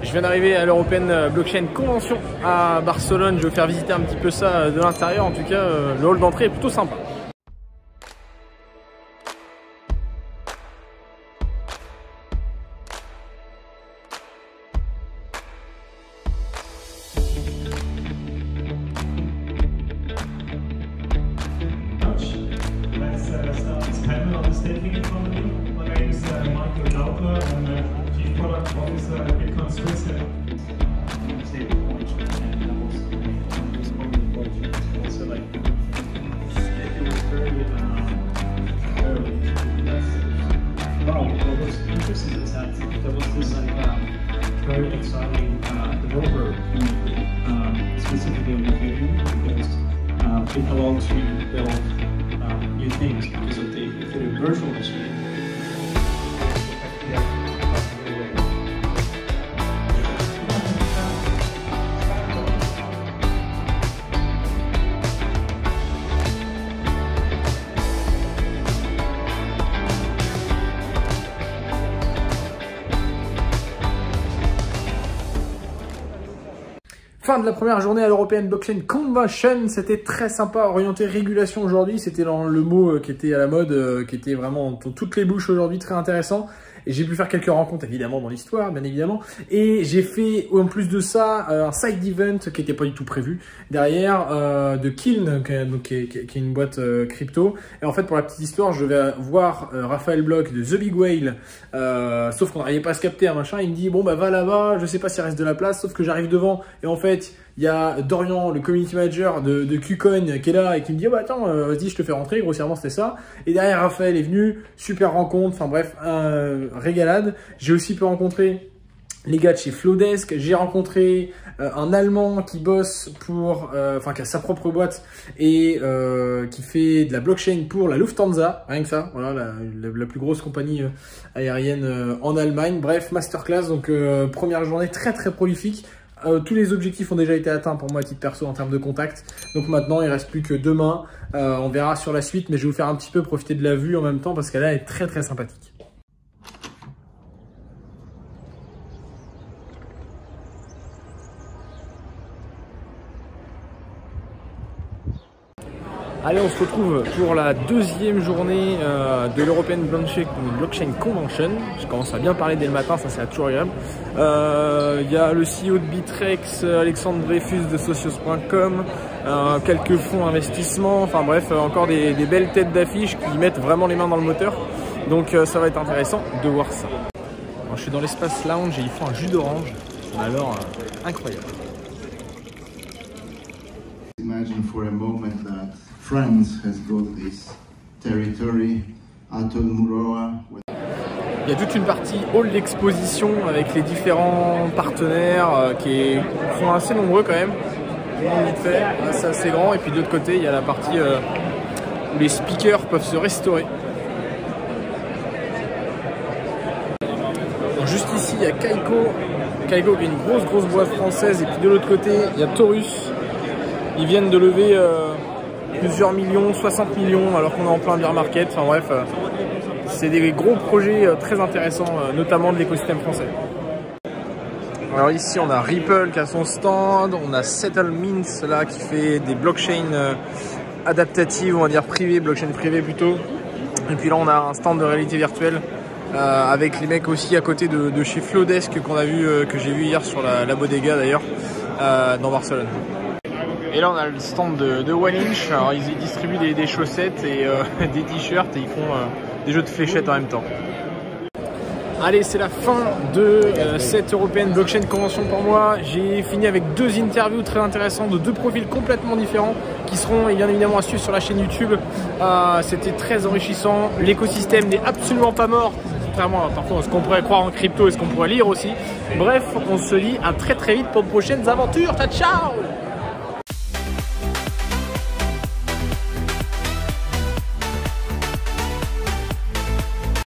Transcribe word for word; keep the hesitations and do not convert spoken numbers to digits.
Je viens d'arriver à l'European Blockchain Convention à Barcelone. Je vais vous faire visiter un petit peu ça de l'intérieur. En tout cas, le hall d'entrée est plutôt sympa. Very exciting uh, developer community, um, specifically in Ethereum, because um, it allows you to build um, new things because of the Ethereum virtual machine. Fin de la première journée à l'European Blockchain Convention, c'était très sympa, orienté régulation aujourd'hui, c'était dans le mot qui était à la mode, qui était vraiment dans toutes les bouches aujourd'hui, très intéressant. Et j'ai pu faire quelques rencontres évidemment dans l'histoire, bien évidemment. Et j'ai fait en plus de ça un side event qui n'était pas du tout prévu derrière euh, de Kiln, qui est, donc, qui, est, qui est une boîte euh, crypto. Et en fait pour la petite histoire, je vais voir euh, Raphaël Bloch de The Big Whale, euh, sauf qu'on n'arrivait pas à se capter un machin. Il me dit bon bah va là-bas, je sais pas s'il reste de la place, sauf que j'arrive devant et en fait il y a Dorian, le community manager de, de KuCoin qui est là et qui me dit oh, bah attends, euh, vas-y je te fais rentrer, grossièrement c'était ça. Et derrière Raphaël est venu, super rencontre, enfin bref, un régalade. J'ai aussi pu rencontrer les gars de chez Flowdesk, j'ai rencontré euh, un Allemand qui bosse pour, euh, enfin qui a sa propre boîte et euh, qui fait de la blockchain pour la Lufthansa, rien que ça, voilà, la, la, la plus grosse compagnie euh, aérienne euh, en Allemagne. Bref, masterclass, donc euh, première journée très très prolifique. Euh, tous les objectifs ont déjà été atteints pour moi à titre perso en termes de contact. Donc maintenant, il reste plus que demain. Euh, on verra sur la suite, mais je vais vous faire un petit peu profiter de la vue en même temps parce qu'elle est très très sympathique. Allez, on se retrouve pour la deuxième journée euh, de l'European Blockchain Convention. Je commence à bien parler dès le matin, ça c'est toujours agréable. Il euh, y a le C E O de Bitrex, Alexandre Dreyfus de Socios point com, euh, quelques fonds investissement, enfin bref, euh, encore des, des belles têtes d'affiche qui mettent vraiment les mains dans le moteur. Donc euh, ça va être intéressant de voir ça. Alors, je suis dans l'espace lounge et ils font un jus d'orange, alors euh, incroyable. Imagine for a moment that France has got this territory, Atol Muroa. Il y a toute une partie hall d'exposition avec les différents partenaires euh, qui est, sont assez nombreux quand même. C'est assez grand. Et puis de l'autre côté, il y a la partie euh, où les speakers peuvent se restaurer. Alors, juste ici, il y a Kaiko. Kaiko qui est une grosse grosse boîte française. Et puis de l'autre côté, il y a Taurus. Ils viennent de lever euh, plusieurs millions, soixante millions, alors qu'on est en plein bear market. Enfin bref, euh, c'est des gros projets euh, très intéressants, euh, notamment de l'écosystème français. Alors ici, on a Ripple qui a son stand, on a Settlemint là qui fait des blockchains euh, adaptatives, on va dire privées, blockchain privées plutôt. Et puis là, on a un stand de réalité virtuelle euh, avec les mecs aussi à côté de, de chez Flowdesk qu'on a vu, euh, que j'ai vu hier sur la, la Bodega d'ailleurs, euh, dans Barcelone. Et là on a le stand de, de One Inch. Alors ils distribuent des, des chaussettes et euh, des t-shirts et ils font euh, des jeux de fléchettes en même temps. Allez, c'est la fin de euh, cette European Blockchain Convention pour moi. J'ai fini avec deux interviews très intéressantes de deux profils complètement différents qui seront bien évidemment à suivre sur la chaîne YouTube. Euh, C'était très enrichissant. L'écosystème n'est absolument pas mort. Contrairement parfois à ce qu'on pourrait croire en crypto et ce qu'on pourrait lire aussi. Bref, on se dit à très très vite pour de prochaines aventures. Ciao, ciao!